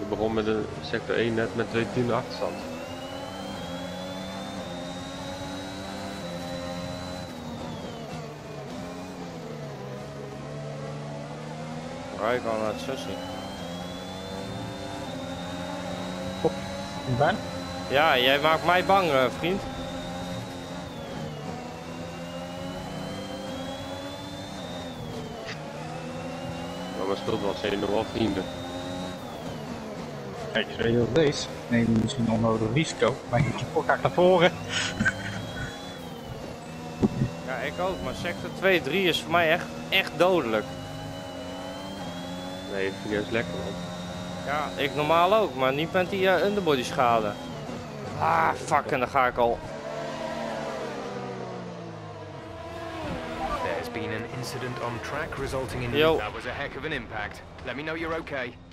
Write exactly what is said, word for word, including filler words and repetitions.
begon met de sector één net met twee tienden achterstand. Rij kan naar het sussen. Ben? Ja, jij maakt mij bang, uh, vriend. Maar mijn schuld was helemaal vrienden. Kijk eens weer heel deze. Neem misschien onnodig risico, maar je ga ik naar voren. Ja, ik ook, maar sector twee drie is voor mij echt, echt dodelijk. Nee, ik vind juist lekker man. Ja, ik normaal ook, maar niet met die uh, underbody schade. Ah, fuck, en dan ga ik al. There's been an incident on track resulting in... Yo. That was a heck of an impact. Let me know you're okay.